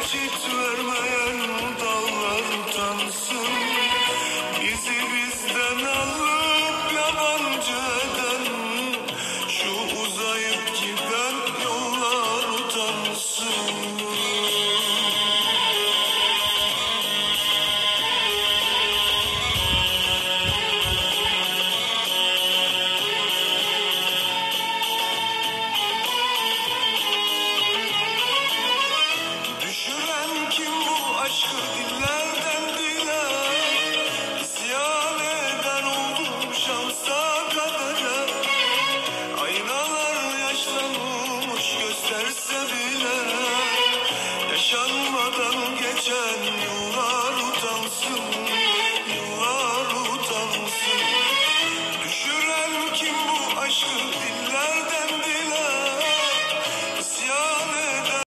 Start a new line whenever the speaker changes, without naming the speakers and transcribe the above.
geçit vermeyen dağlar utansın. Bizi bizden alıp yabancı eden şu uzayıp giden yollar utansın. Düşüren kim bu aşkı dillerden dile? İsyan eden oldum şansa kadere. Aynalar yaşlanmış gösterse bile yaşanmadan geçen yıllar utansın.